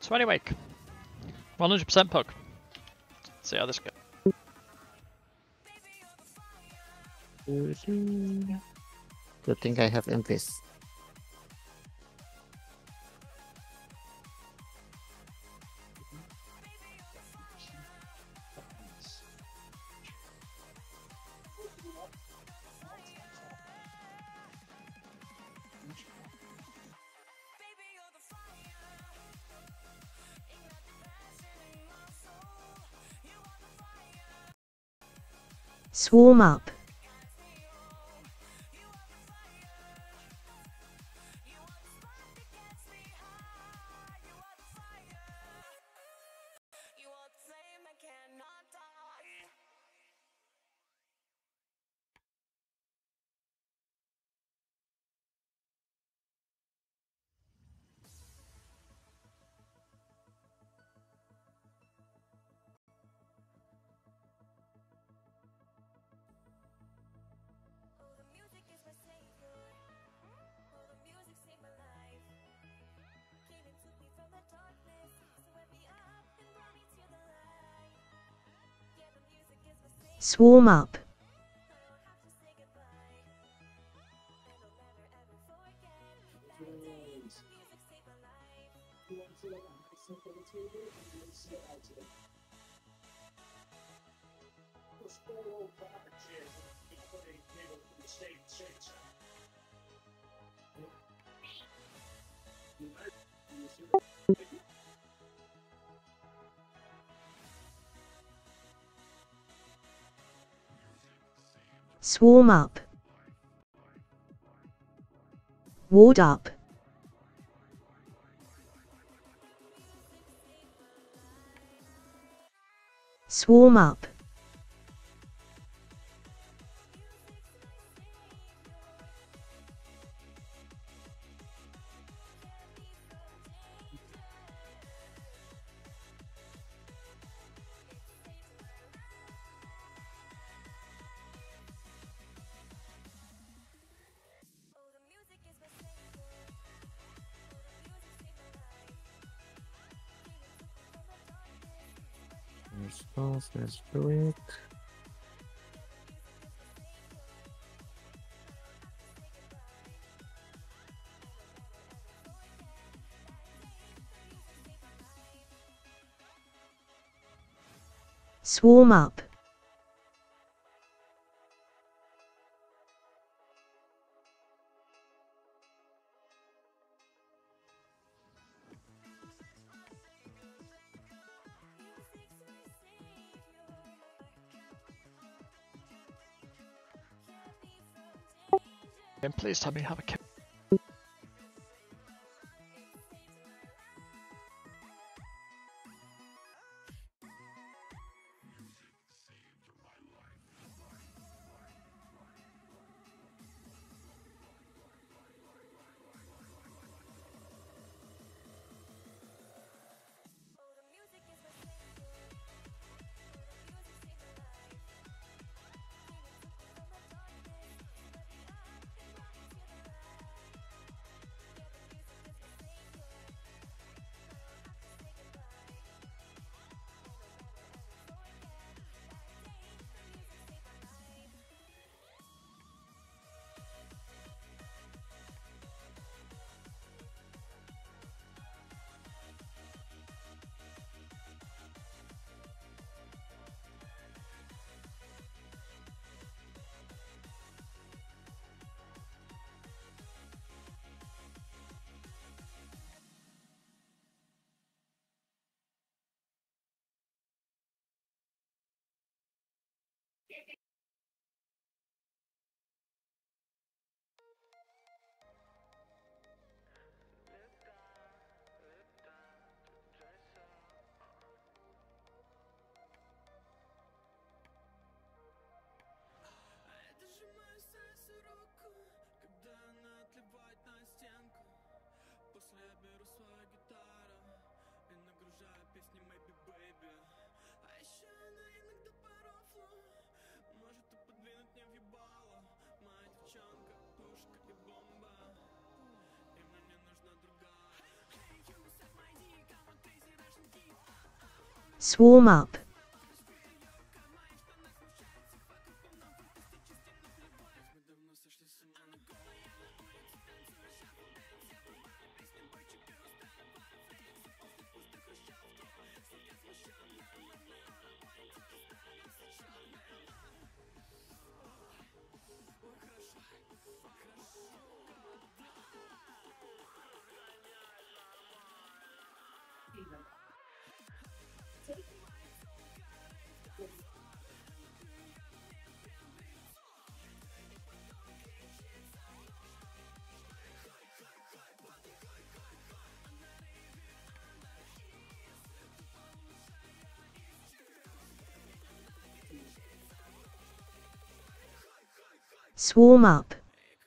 So anyway, 100% pug. Let's see how this goes. Good thing I have Emphis. Swarm up. Swarm up. Swarm up. Ward up. Swarm up. Let's do it. Swarm up. And please tell me how a kill. Swarm up. Swarm up.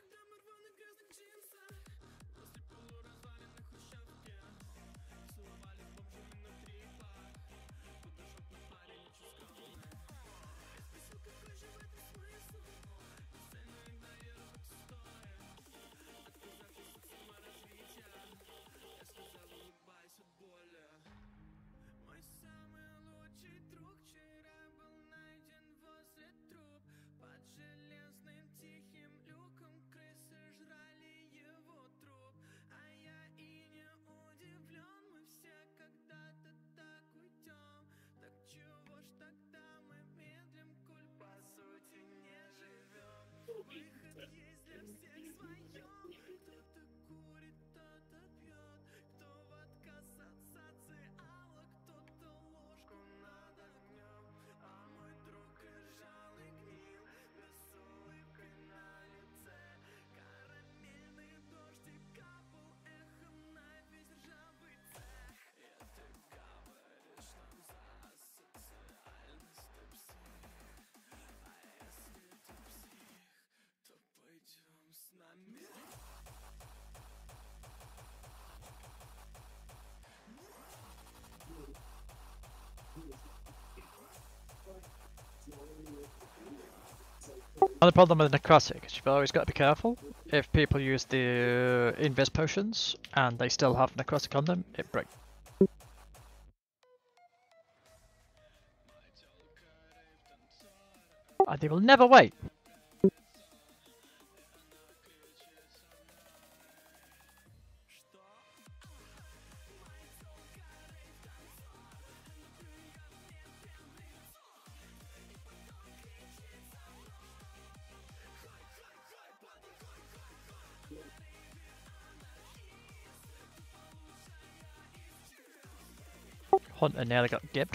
Another problem with necrotic is you've always got to be careful. If people use the invis potions and they still have necrotic on them, it breaks. And they will never wait. Hunter nearly got gibbed.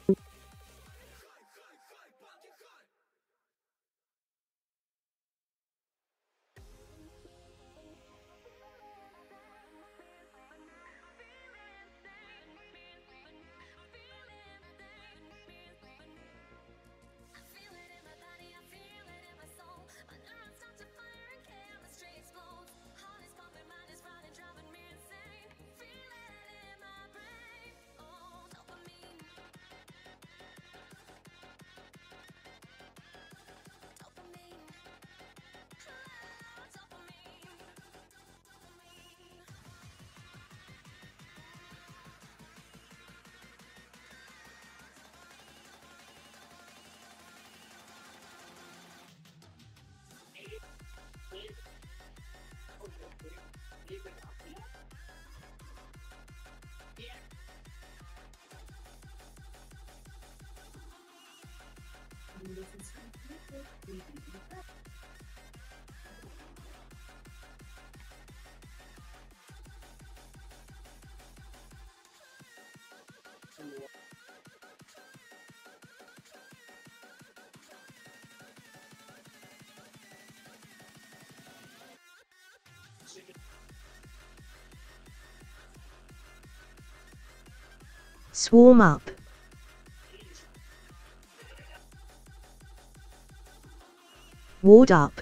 Swarm up. Ward up.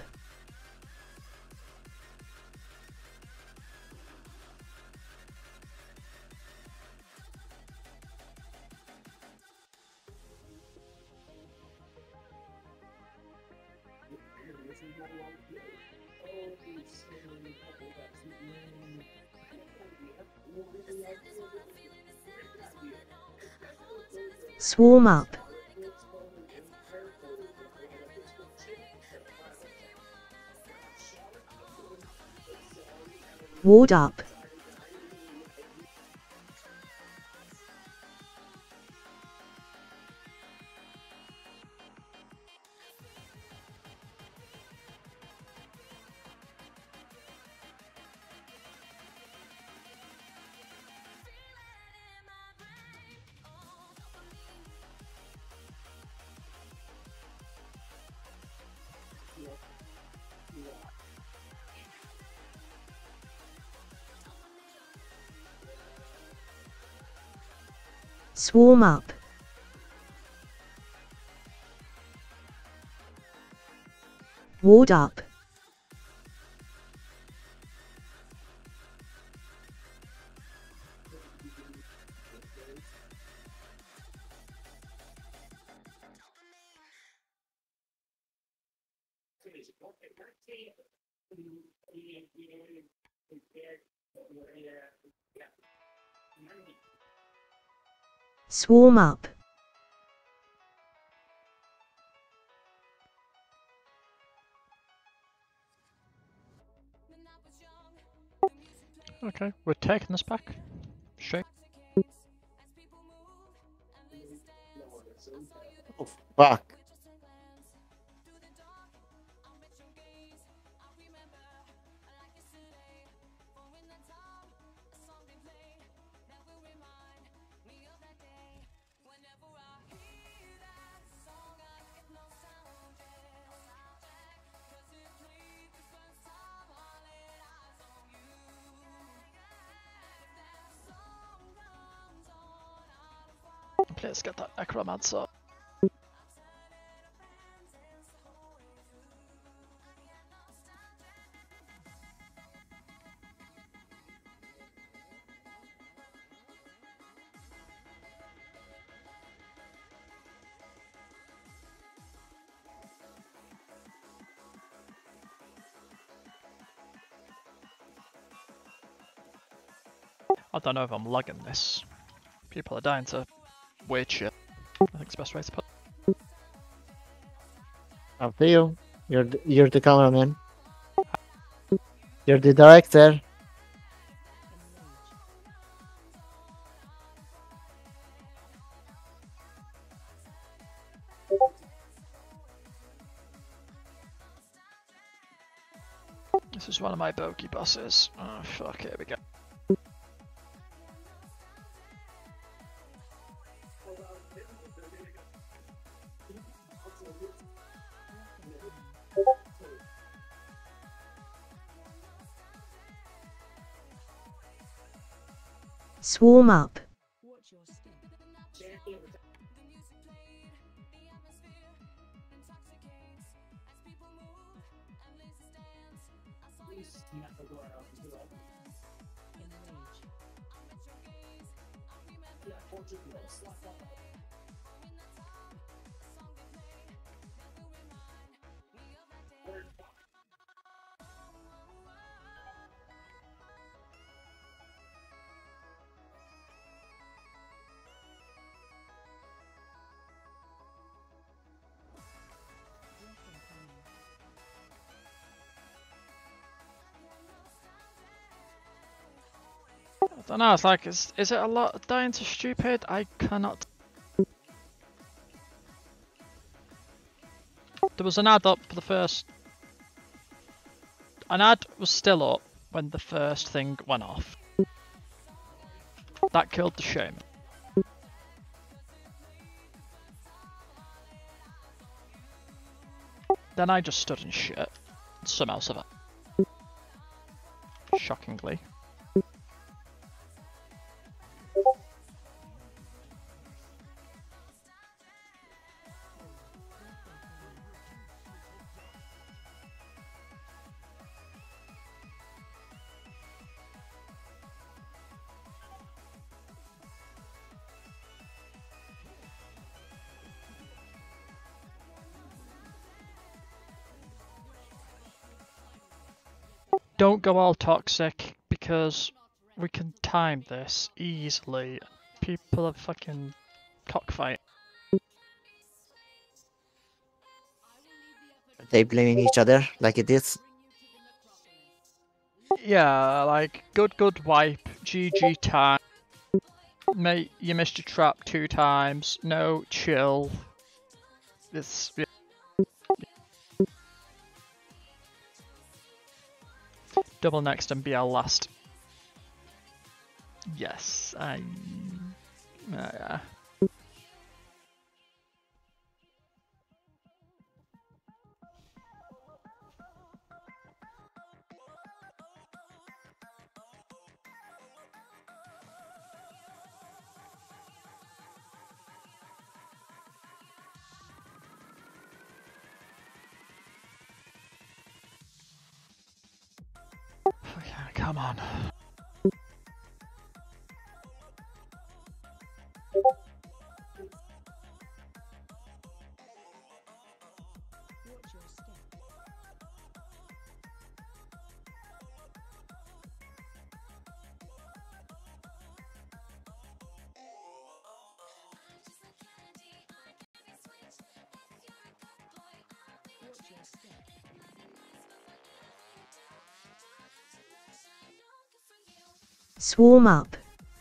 Swarm up. Ward up. Swarm up. Ward up. Swarm up. Okay, we're taking this back. Shape. Oh, fuck. Let's get that necromancer. I don't know if I'm lugging this. People are dying to weird shit. I think it's the best way to put it. Up to you. You're the cameraman. You're the director. This is one of my bogey bosses. Oh fuck, here we go. Swarm up. I don't know, it's like, is it a lot dying to stupid? I cannot. There was an ad up for the first. An ad was still up when the first thing went off. That killed the shaman. Then I just stood and shit. Somehow survived. Shockingly. Don't go all toxic, because we can time this easily. People are fucking cockfight. They blaming each other like it is. Yeah, like good wipe, GG time. Mate, you missed your trap 2 times. No, chill. This. Yeah. Double next and BL last. Yes, yeah. Yeah, come on. Swarm up.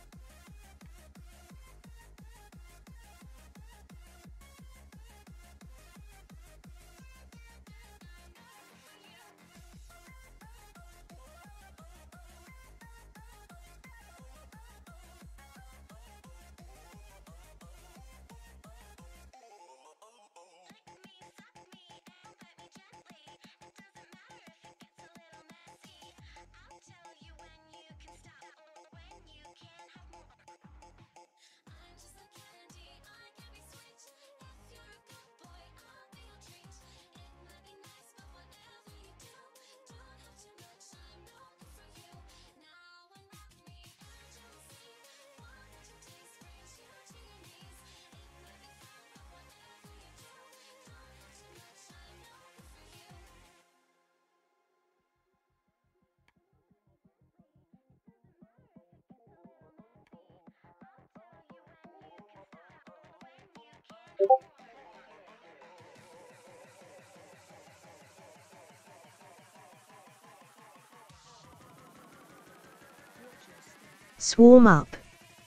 Swarm up.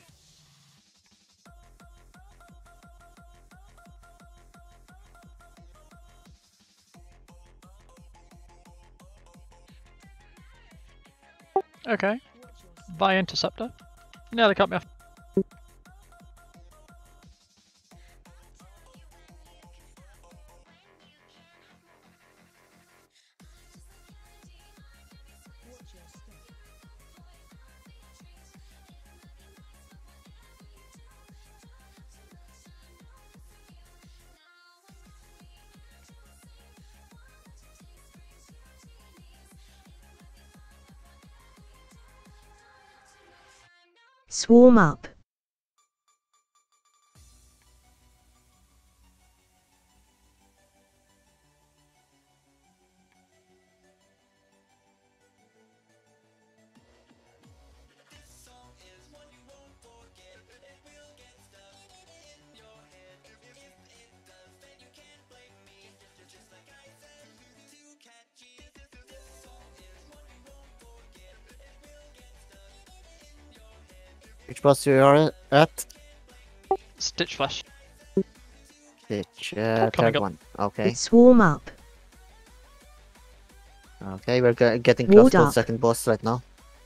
Okay. By interceptor. Nearly cut me off. Swarm up. Which boss you are at? Stitch flash. Which Coming third up. one. Okay. Swarm up. Okay, we're getting close Ward to the up. second boss right now.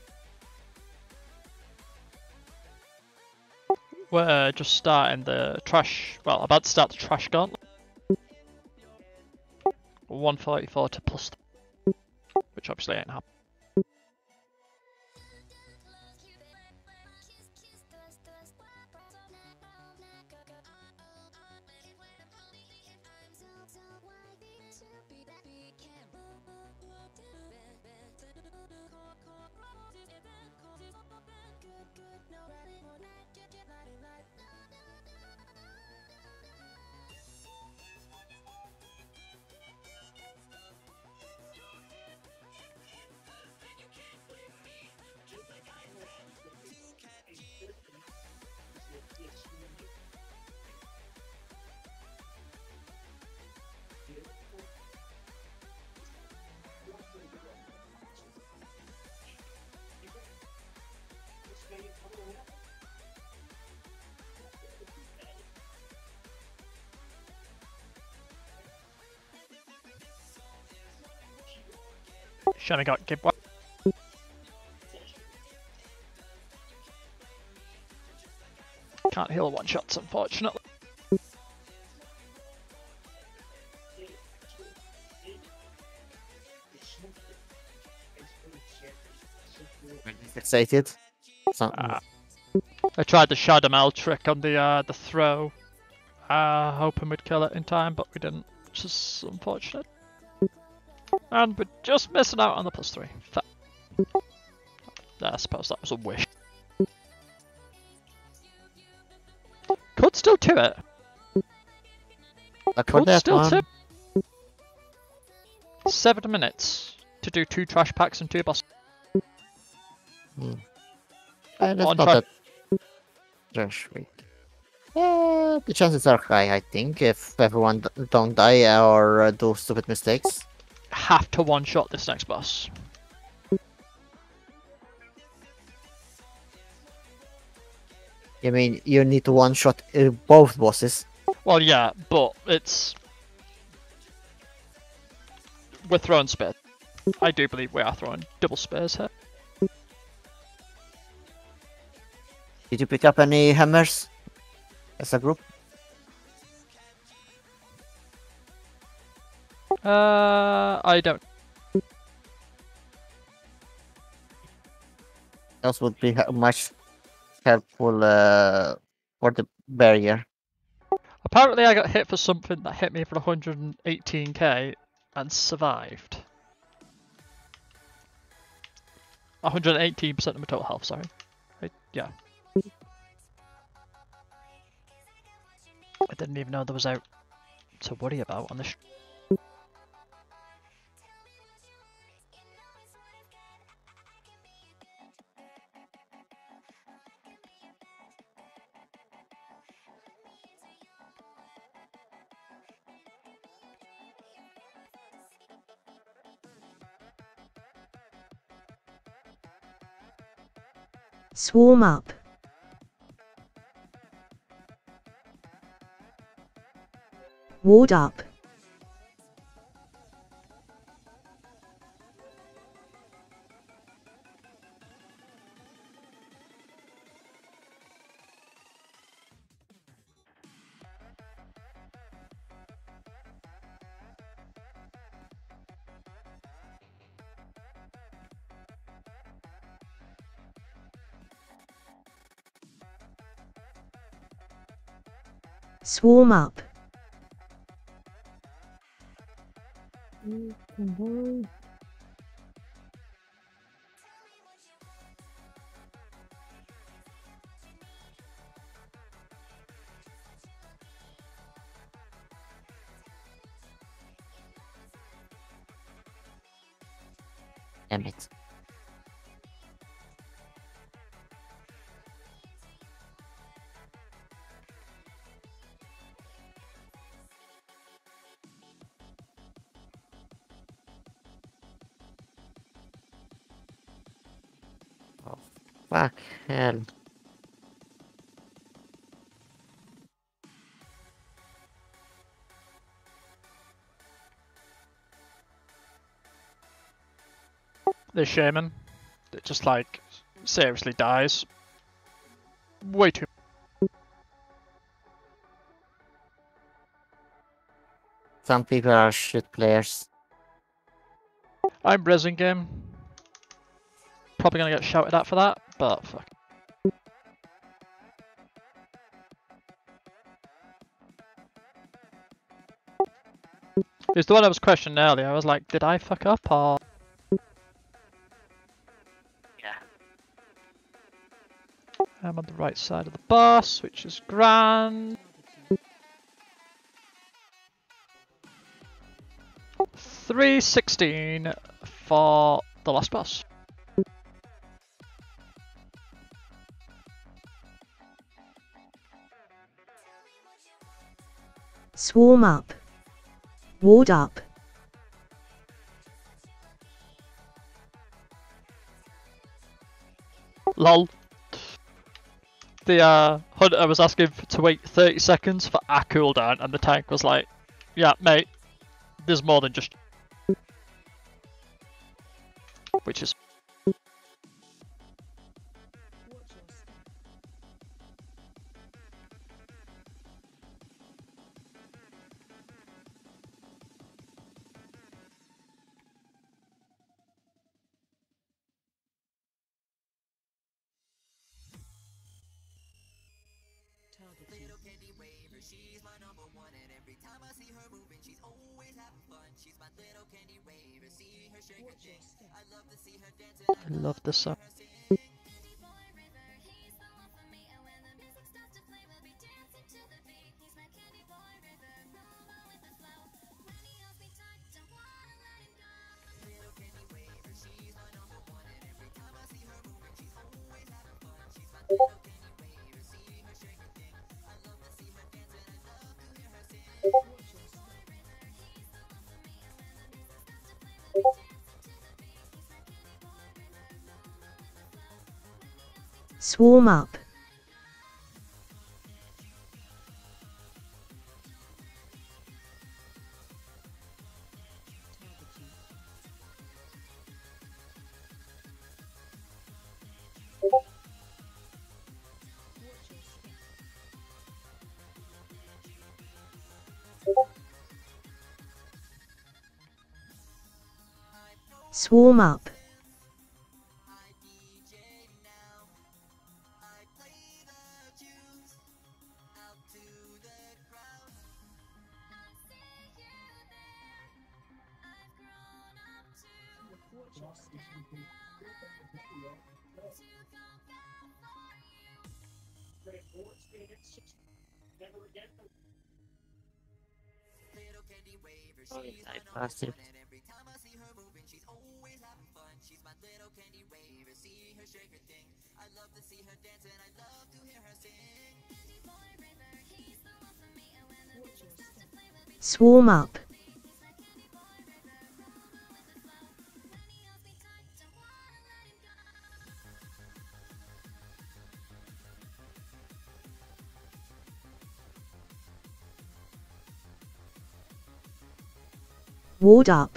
We're just starting the trash. Well, about to start the trash gauntlet. 144 to plus, which obviously ain't happening. Shami got Gib. Can't heal one shots, unfortunately. Excited. I tried the Shadow Mel trick on the throw, hoping we'd kill it in time, but we didn't, which is unfortunate. And we're just missing out on the +3. I suppose that was a wish. Could still do it. Like for Could that still one. do. 7 minutes to do 2 trash packs and 2 bosses. That's On not track. that trash week. Yeah, the chances are high, I think, if everyone don't die or do stupid mistakes. Have to one-shot this next boss. I mean, you need to one-shot both bosses. Well, yeah, but it's... We're throwing spears. I do believe we are throwing double spears here. Did you pick up any hammers as a group? I don't. Those would be much helpful for the barrier. Apparently I got hit for something that hit me for 118k and survived. 118% of my total health, sorry. Yeah. I didn't even know there was out to worry about on this. Swarm up. Ward up. Swarm up. Damn it. Oh, fuck hell. This shaman that just like seriously dies. Way too. Some people are shit players. I'm rezzing game. Probably gonna get shouted at for that, but fuck. It's the one I was questioning earlier. I was like, did I fuck up or? Yeah. I'm on the right side of the boss, which is grand. 316 for the last boss. Swarm up. Ward up. Lol. The hunter was asking to wait 30 seconds for a cooldown, and the tank was like, yeah, mate, there's more than just. which is Little candy waver, she's my number one, and every time I see her moving, she's always having fun. She's my little candy waver, see her shake her thing. I love to see her dancing. I love this song. Swarm up. Swarm up. I passed it. Swarm up. Ward up.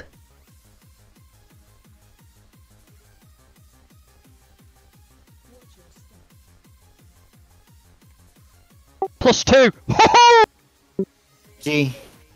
+2! G.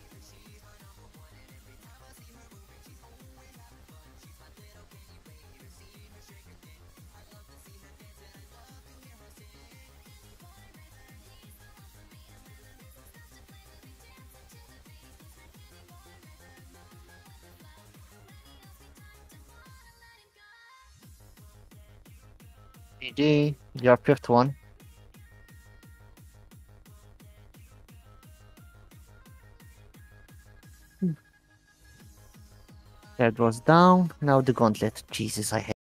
GG, your fifth one. That was down. Now the gauntlet. Jesus, I hate